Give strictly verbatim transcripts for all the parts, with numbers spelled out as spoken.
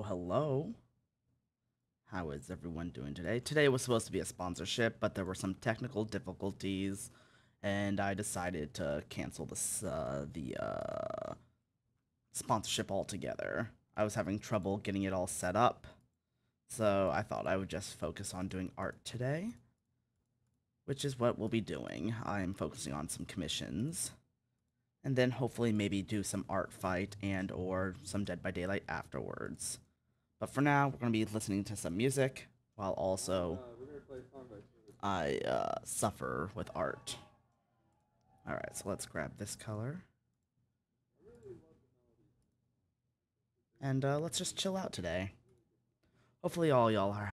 hello. How is everyone doing today? Today was supposed to be a sponsorship, but there were some technical difficulties, and I decided to cancel this uh, the uh, sponsorship altogether. I was having trouble getting it all set up, so I thought I would just focus on doing art today, which is what we'll be doing. I'm focusing on some commissions, and then hopefully maybe do some art fight and or some Dead by Daylight afterwards. But for now, we're going to be listening to some music while also I uh, suffer with art. Alright, so let's grab this color. And uh, let's just chill out today. Hopefully, all y'all are.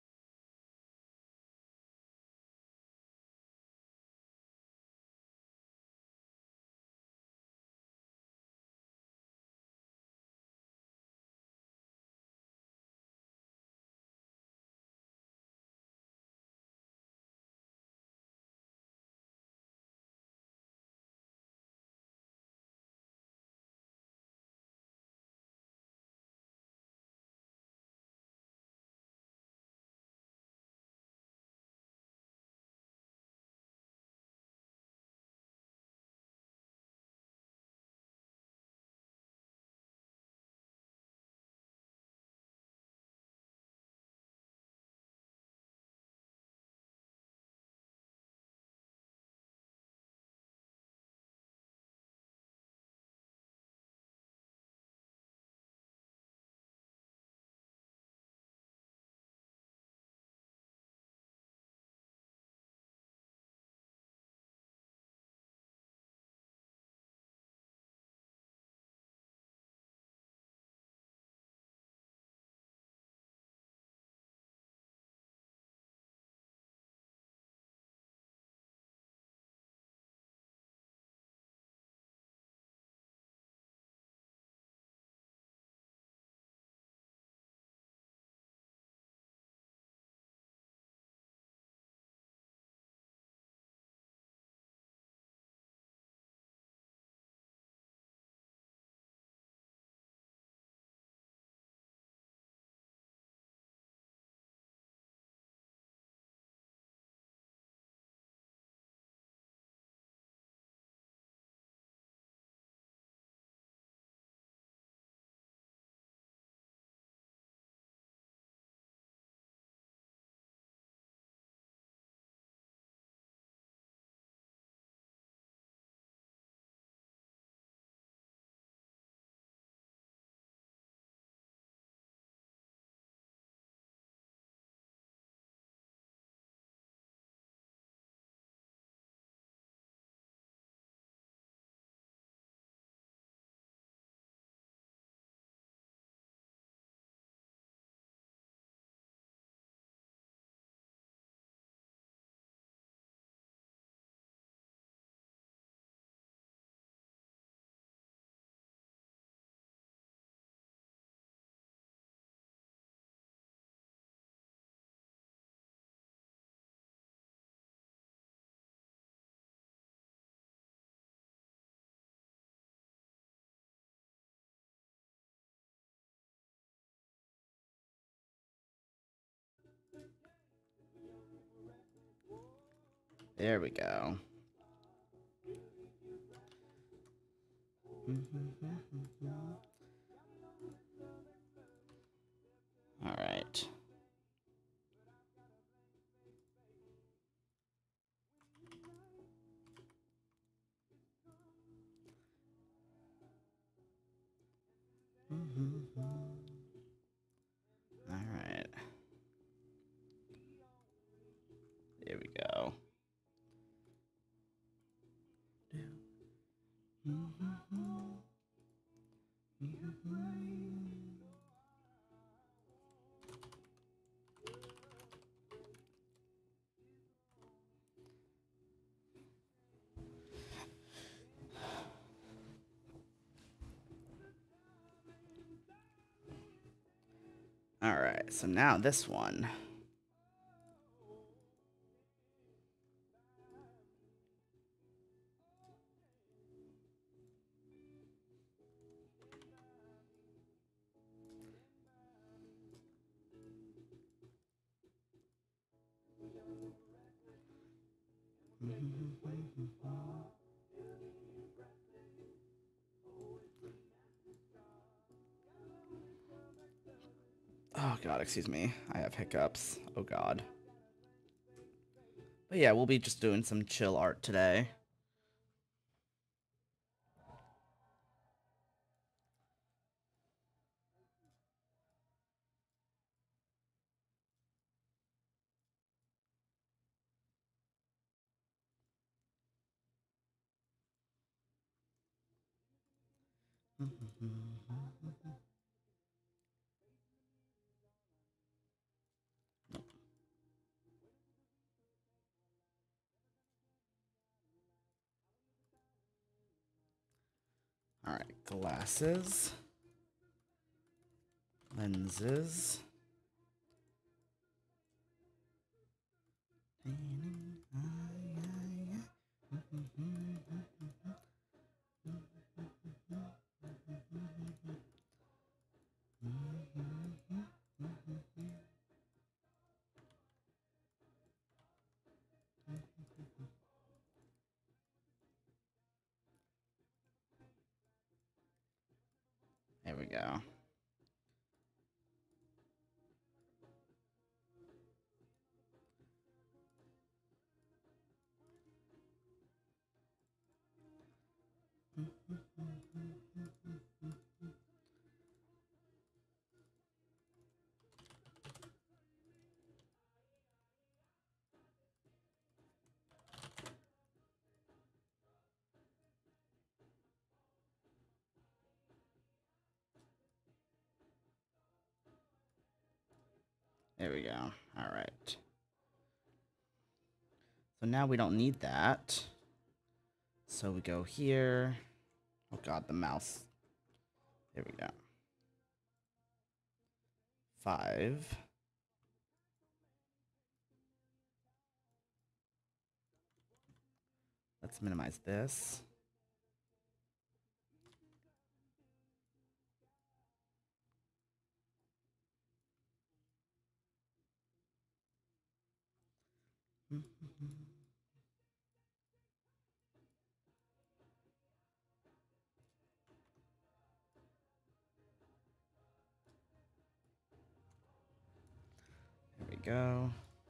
There we go. Alright. Alright. There we go. Alright, so now this one. Oh god, excuse me. I have hiccups. Oh god. But yeah, we'll be just doing some chill art today. All right, glasses, lenses. There we go. There we go. All right. So now we don't need that. So we go here. Oh god, the mouse. There we go. Five. Let's minimize this. There we go.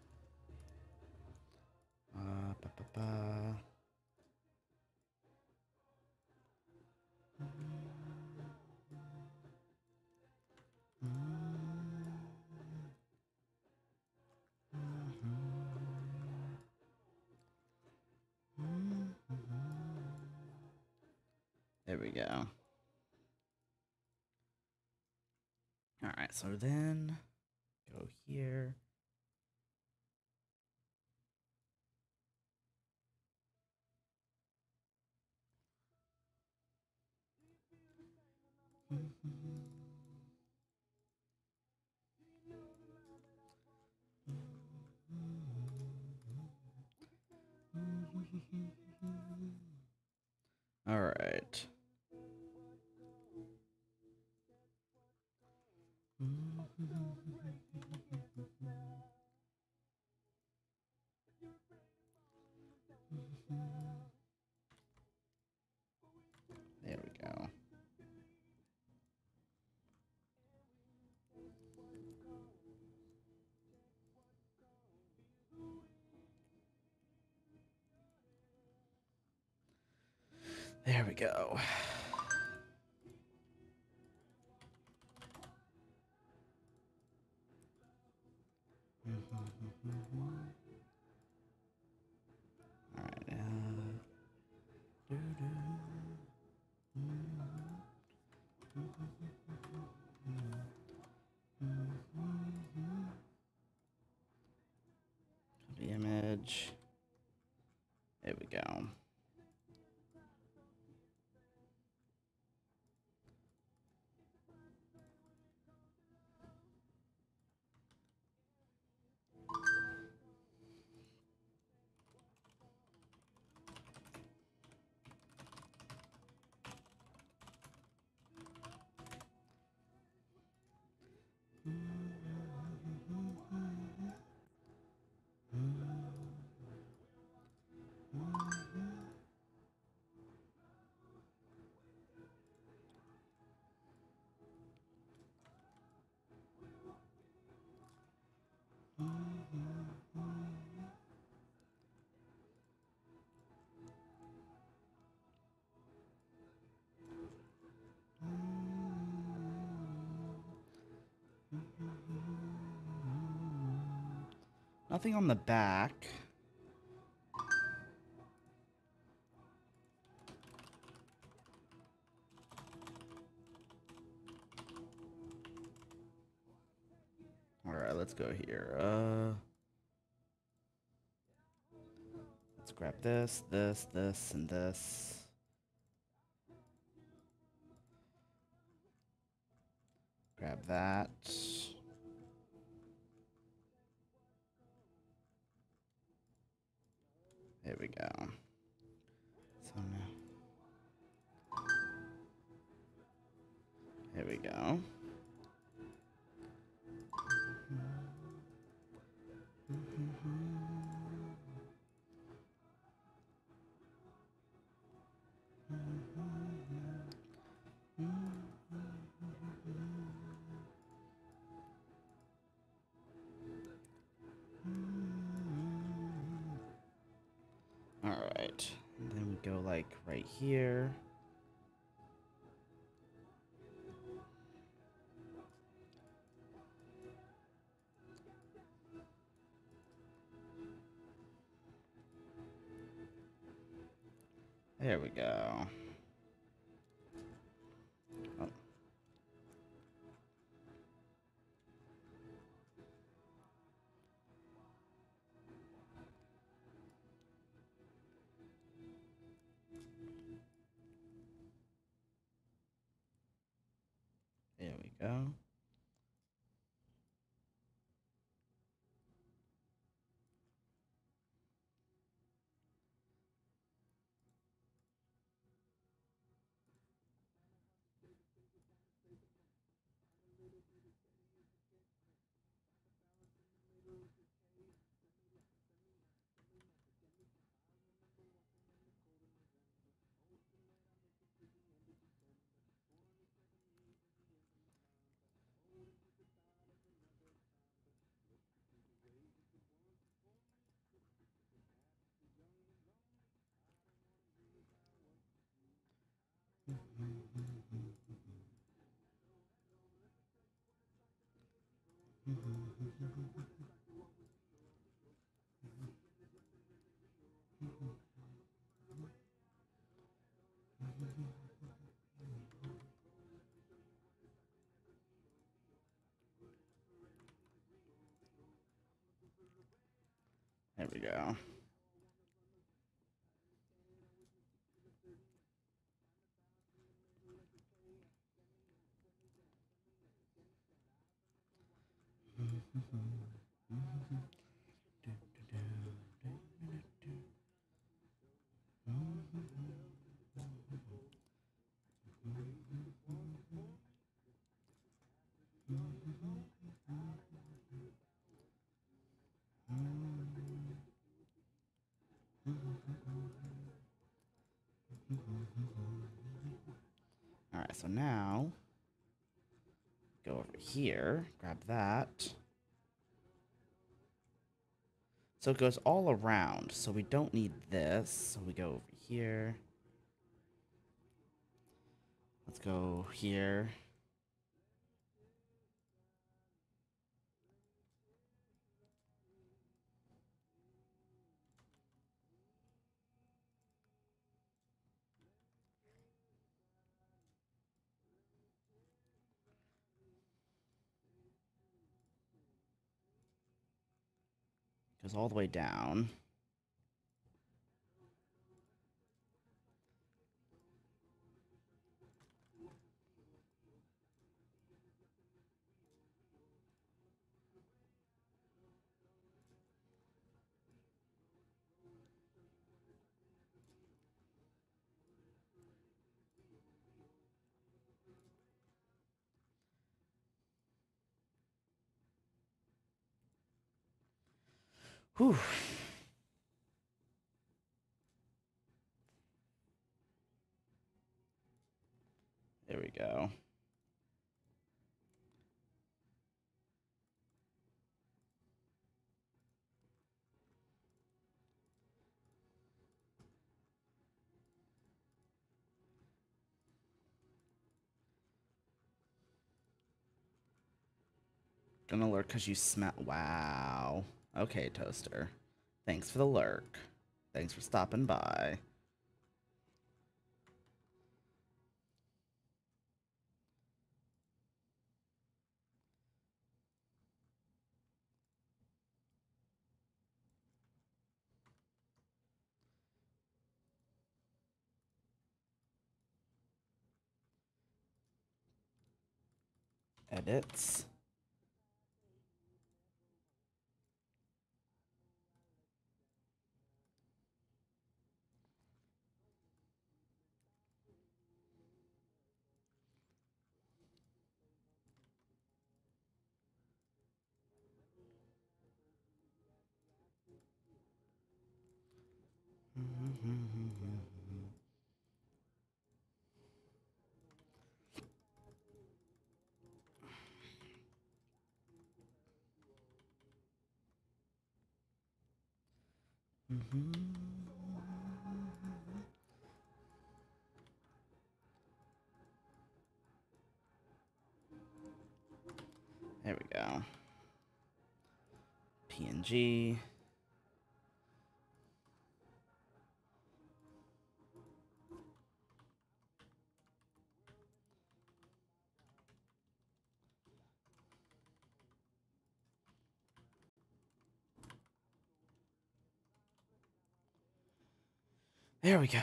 Uh, ba, ba, ba. There we go. All right, so then go here. All right. There we go. There we go. All right. Uh, doo-doo. The image. There we go. Nothing on the back. Alright, let's go here. Uh, let's grab this, this, this, and this. Grab that. There we go. So now, there we go. Alright. And then we go like right here. There we go. Oh. There we go. There we go. Alright, so now go over here, grab that. So it goes all around, so we don't need this. So we go over here. Let's go here. Goes all the way down. Whew. There we go. Gonna lurk because you smell. Wow. Okay, Toaster. Thanks for the lurk. Thanks for stopping by. Edits. There we go. P N G. There we go.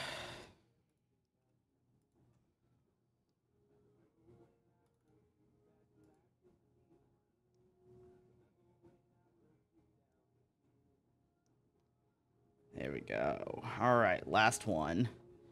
There we go. All right, last one.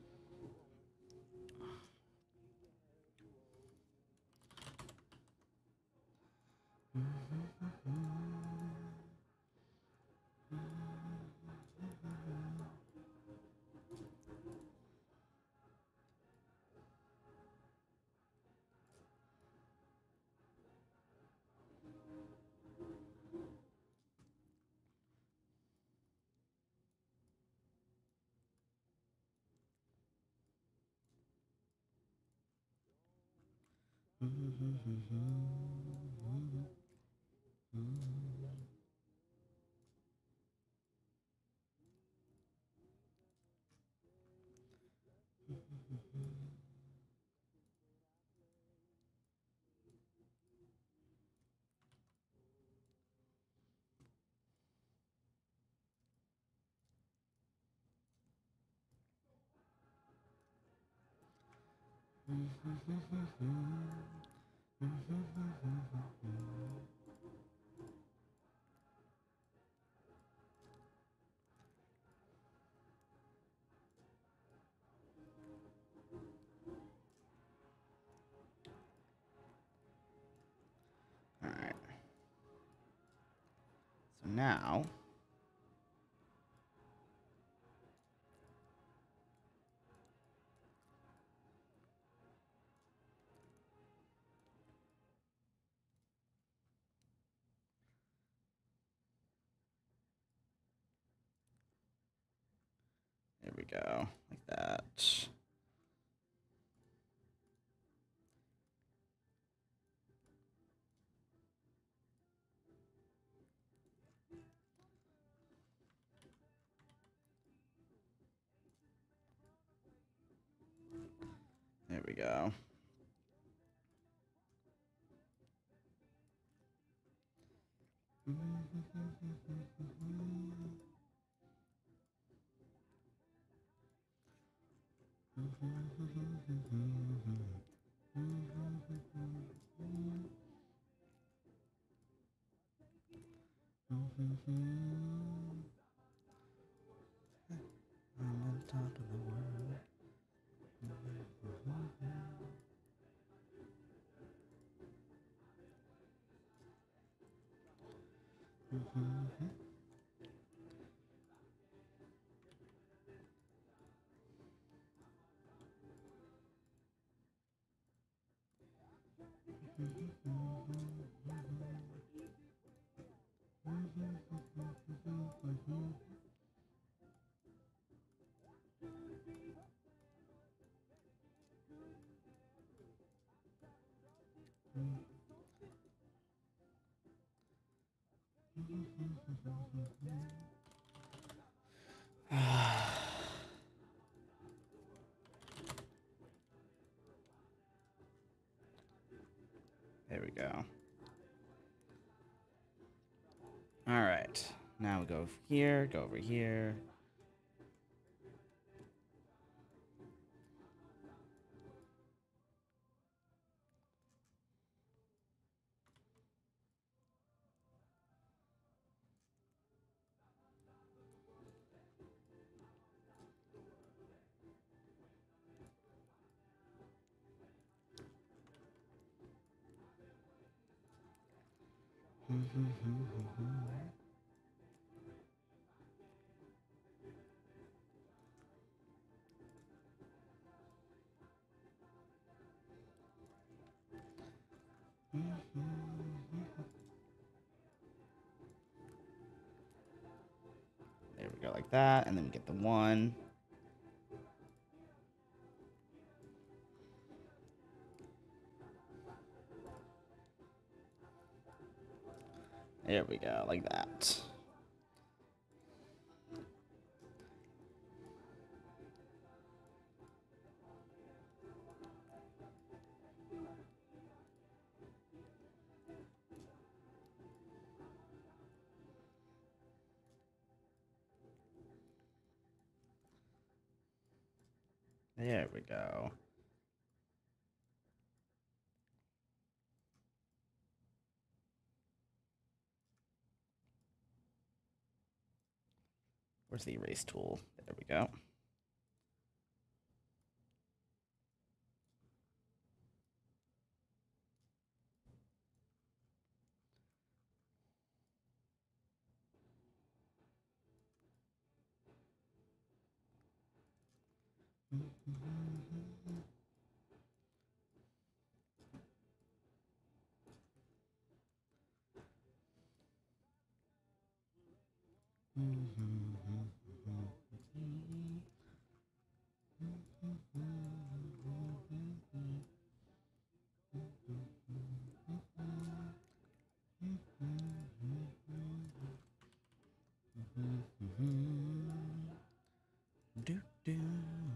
All right. So now there we go. Like that. There we go. I'm on top of the world. There we go. All right. Now we go over here, go over here. There we go, like that, and then we get the one. There we go, like that. There we go. Where's the erase tool? There we go. Do, do, do,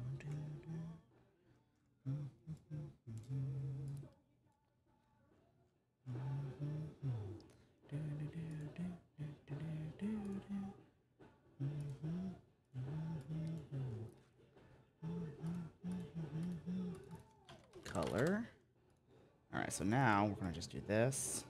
color. All right, so now we're gonna just do this.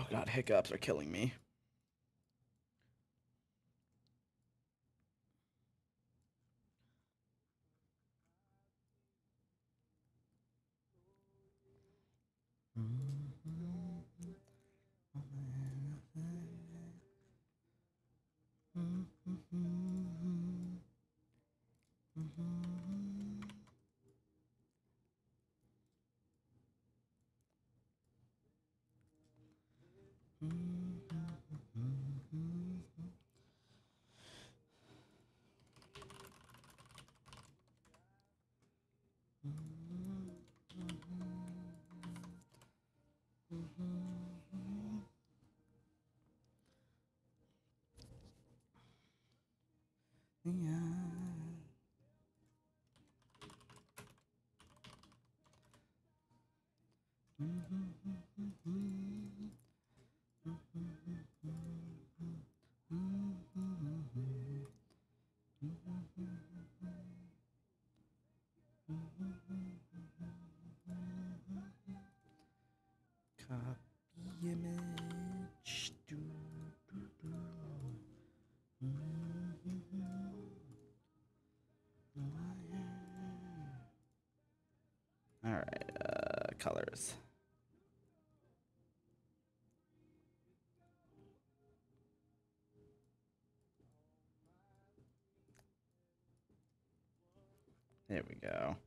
Oh god, hiccups are killing me. Copy image. Do, do, do. All right, uh, colors. There we go.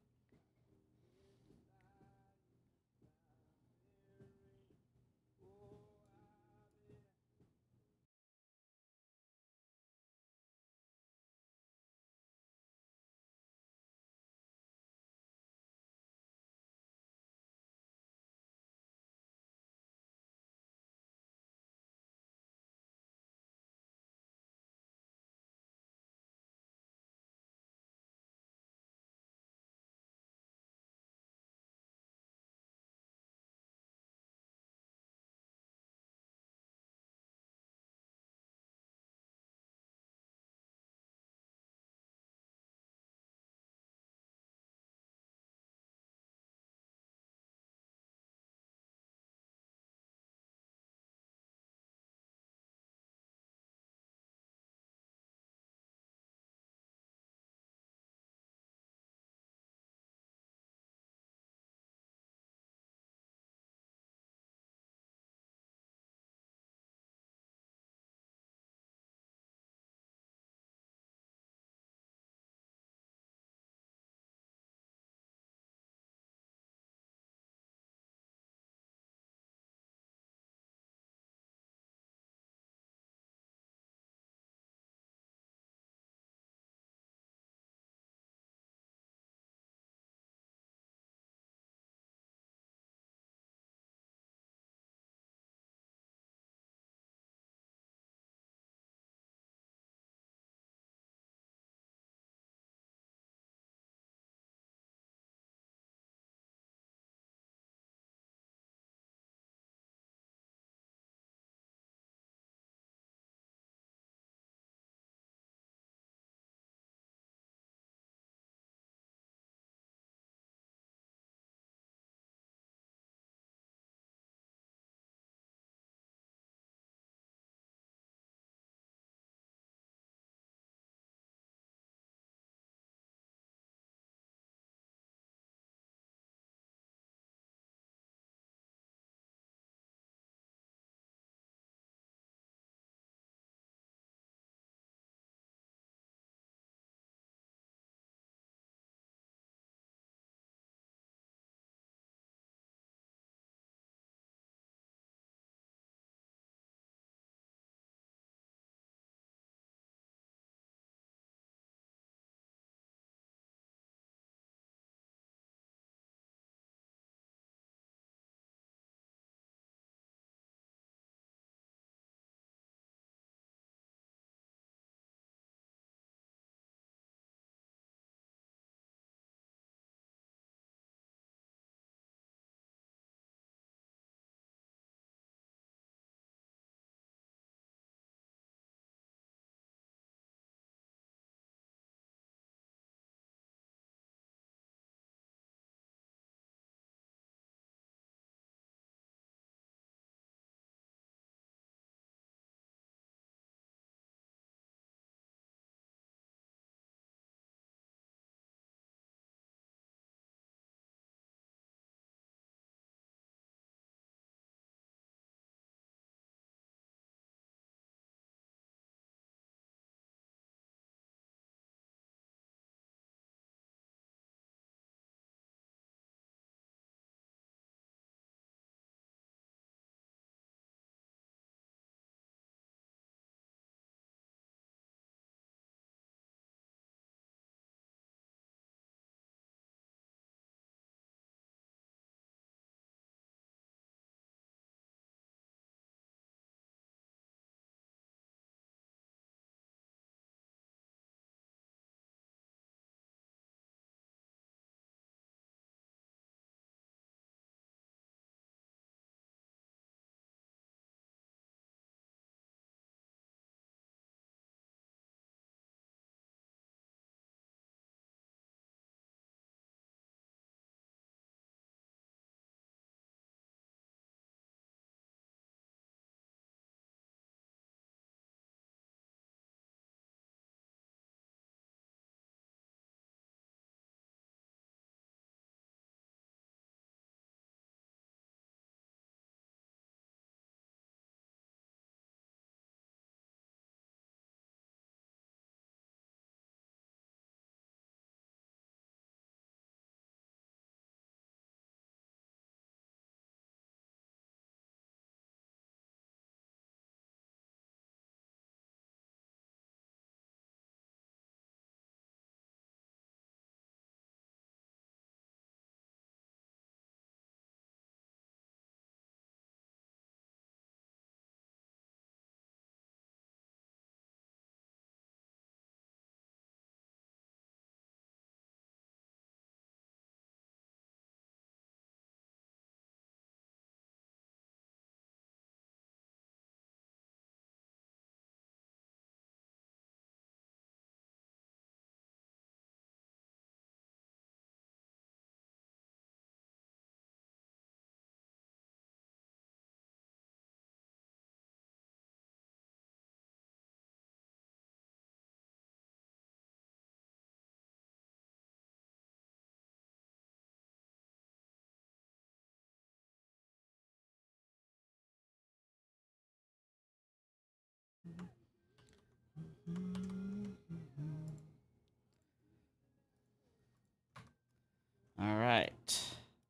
All right.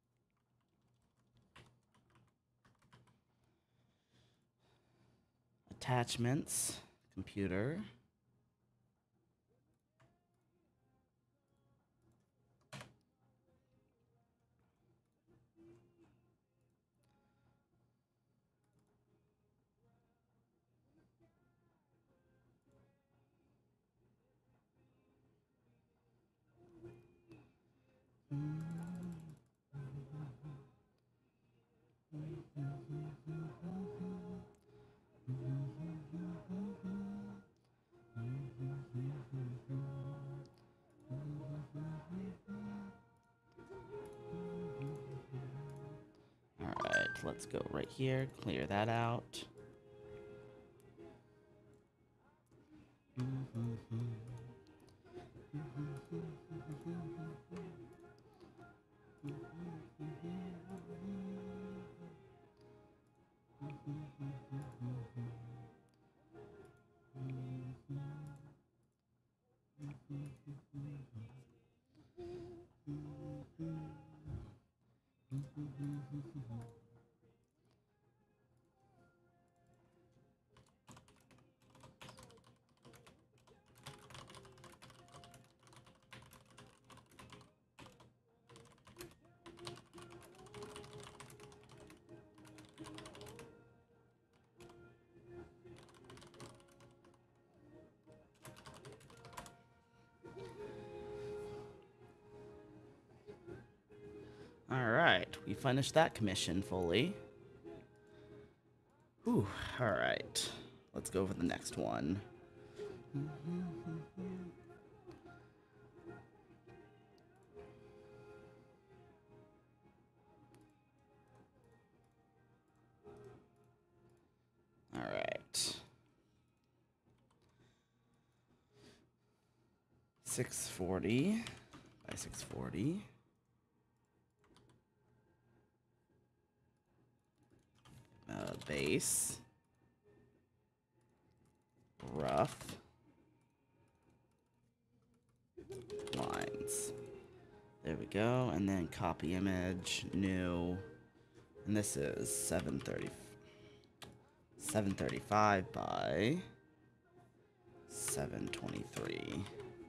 Attachments, computer. Alright, let's go right here, clear that out. Alright, we finished that commission fully. Whew, alright. Let's go for the next one. Alright. six forty by six forty. Uh, base. Rough. Lines. There we go. And then copy image, new. And this is seven thirty. seven thirty-five by seven twenty-three.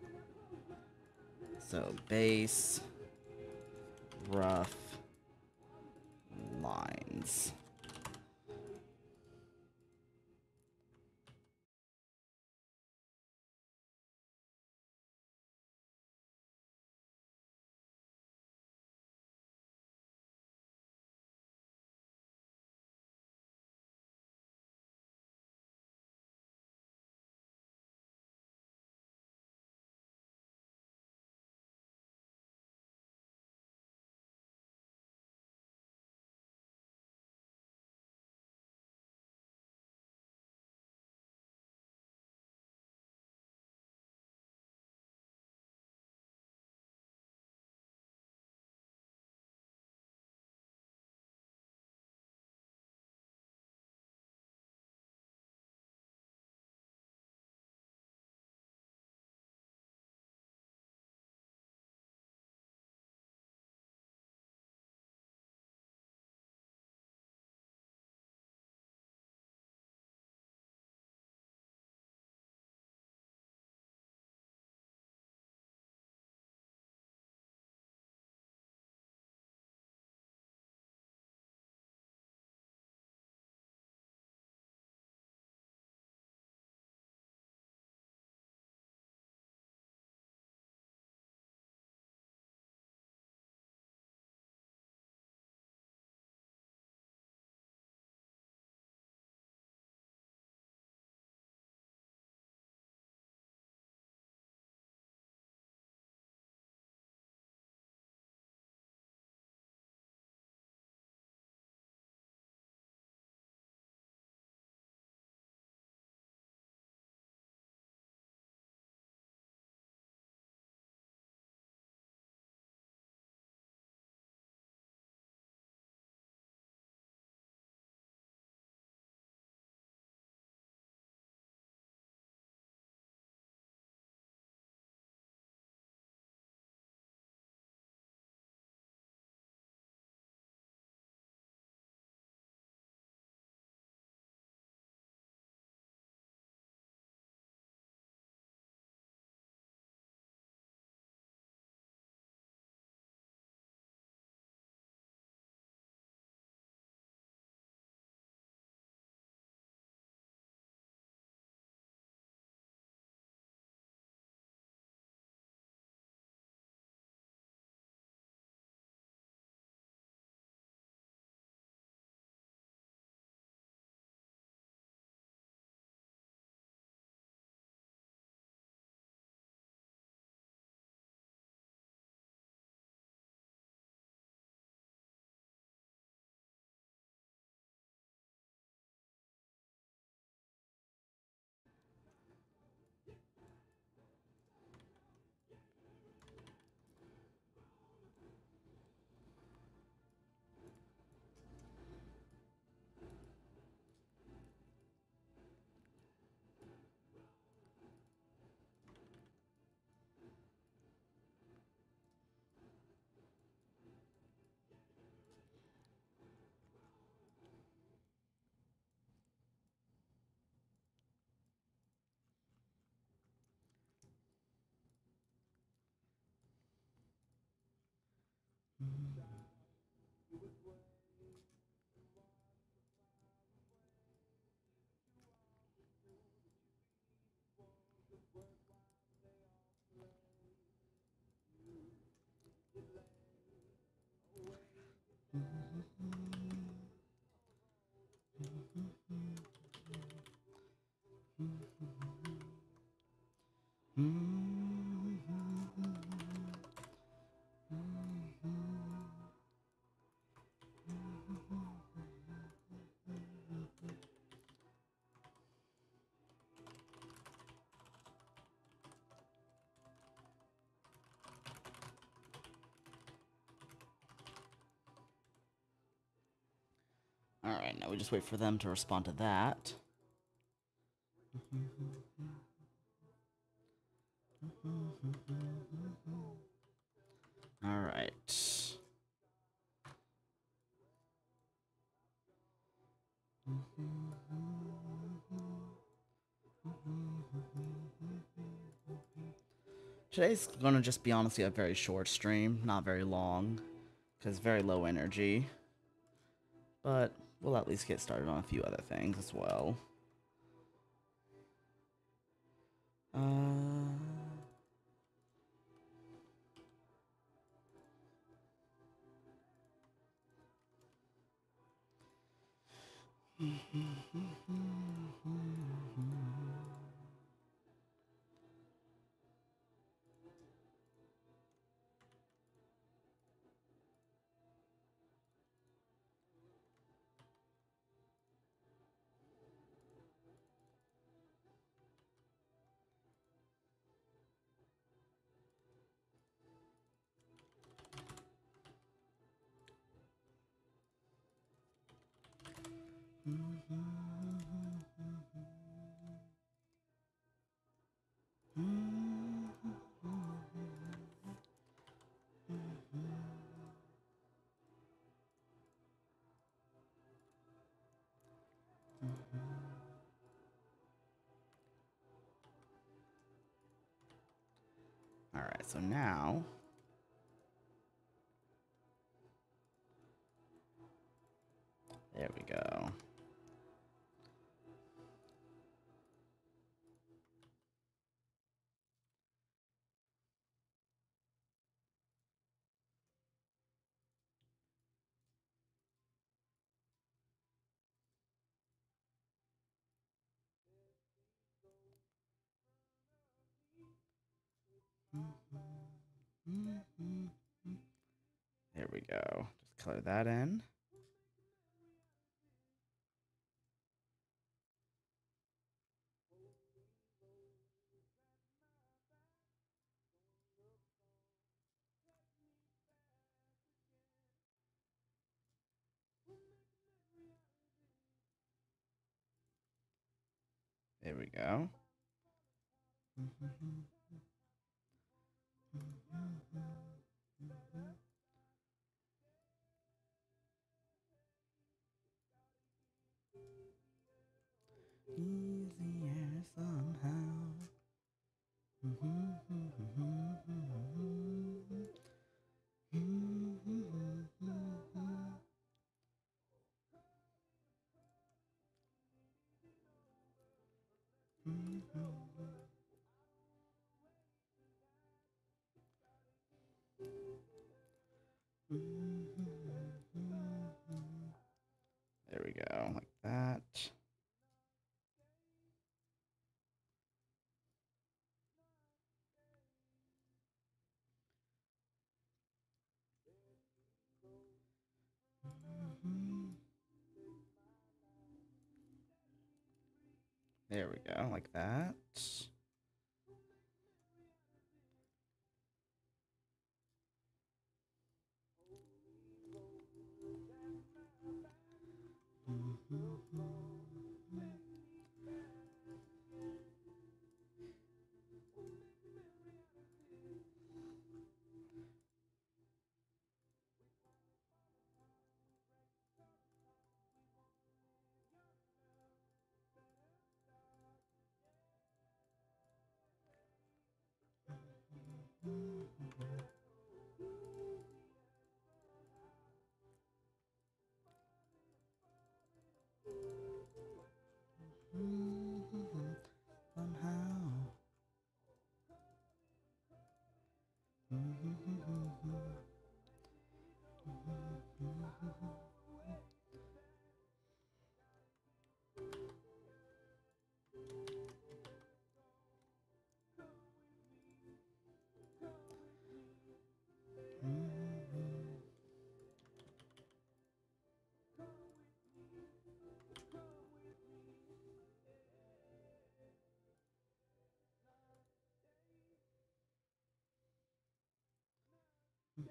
So base, rough, lines. Alright, now we just wait for them to respond to that. Alright. Today's gonna just be honestly a very short stream, not very long, because very low energy. But we'll at least get started on a few other things as well. Uh... Alright, so now... There we go. There we go. Just color that in. There we go. Easier somehow. There we go, like that. There we go, like that.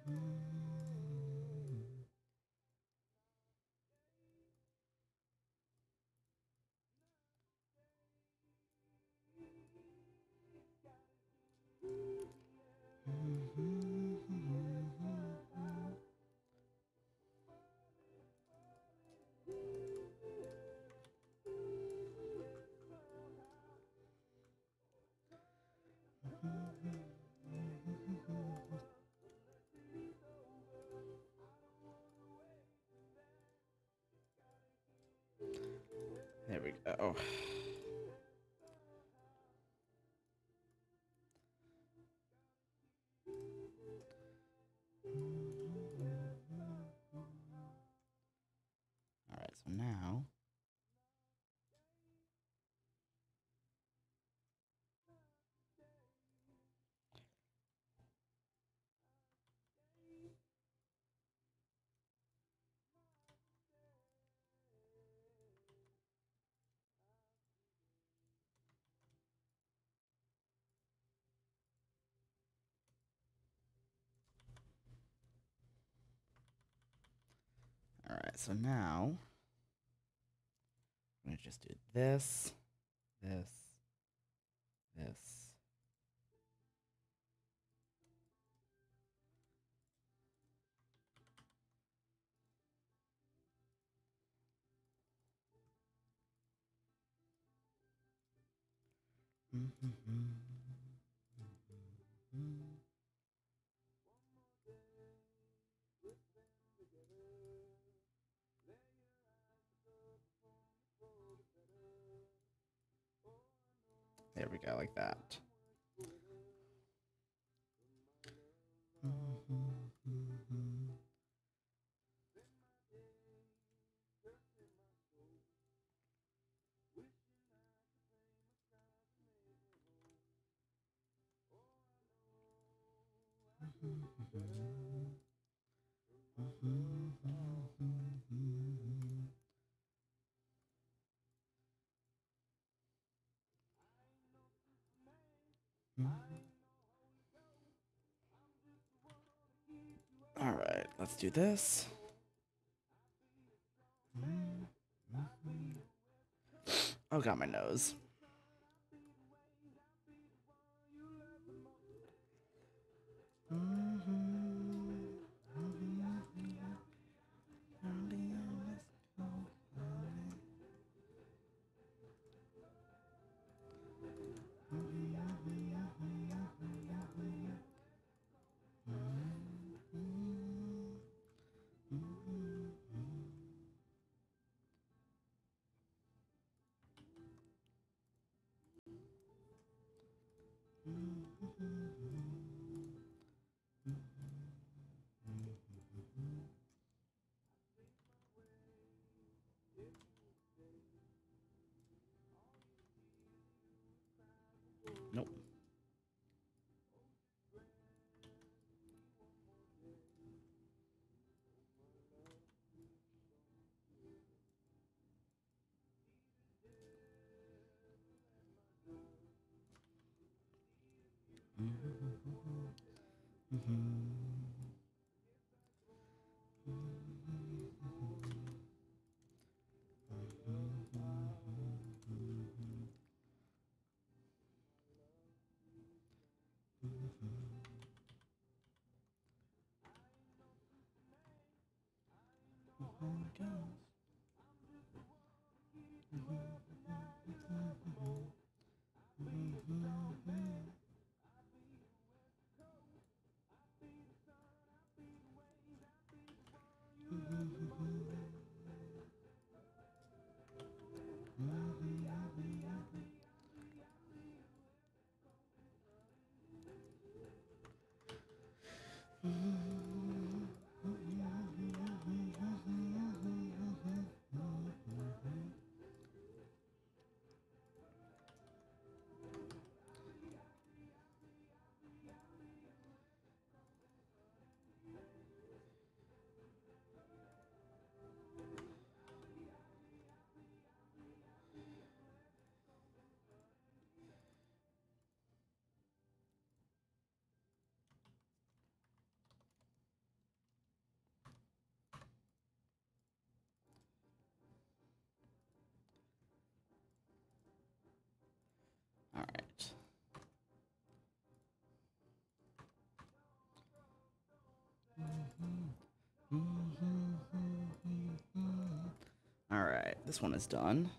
There we go. All right, so now All right, so now I'm gonna just do this, this, this. There we go, like that. All right, let's do this. Oh, got my nose. Nope. All right. All right, this one is done.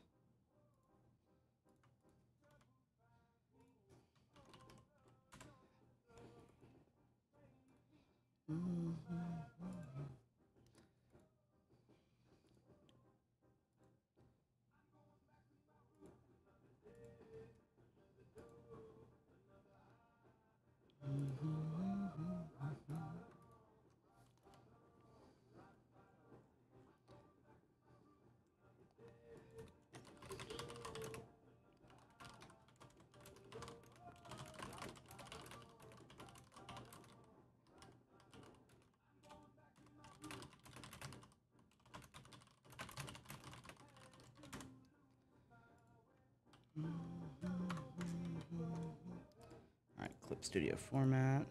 All right, Clip Studio format.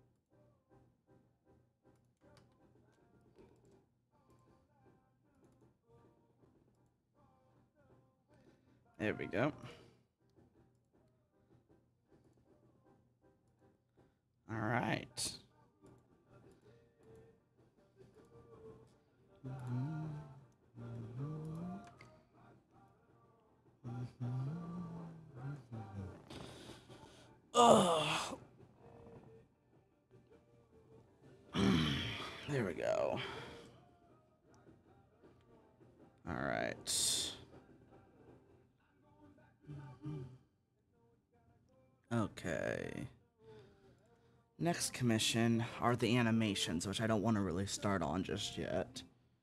There we go. All right. Oh. There we go. All right. Okay. Next commission are the animations, which I don't want to really start on just yet.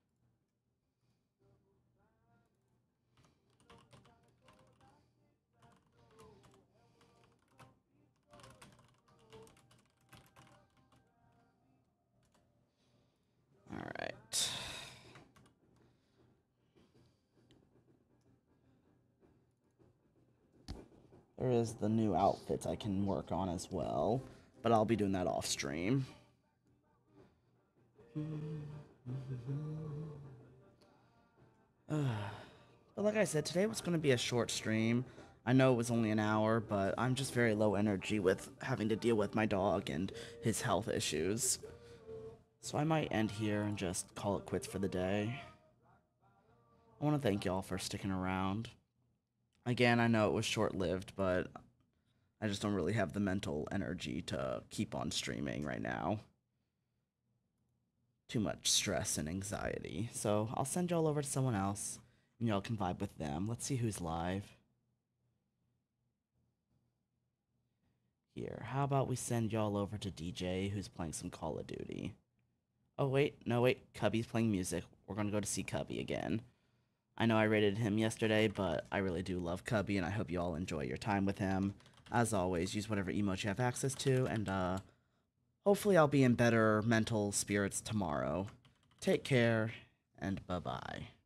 All right. There is the new outfits I can work on as well, but I'll be doing that off stream. But like I said, today was going to be a short stream. I know it was only an hour, but I'm just very low energy with having to deal with my dog and his health issues. So I might end here and just call it quits for the day. I want to thank y'all for sticking around. Again, I know it was short-lived, but I just don't really have the mental energy to keep on streaming right now. Too much stress and anxiety. So I'll send y'all over to someone else, and y'all can vibe with them. Let's see who's live. Here, how about we send y'all over to D J, who's playing some Call of Duty. Oh, wait, no, wait, Cubby's playing music. We're gonna go to see Cubby again. I know I rated him yesterday, but I really do love Cubby, and I hope you all enjoy your time with him. As always, use whatever emote you have access to, and uh, hopefully I'll be in better mental spirits tomorrow. Take care, and bye-bye.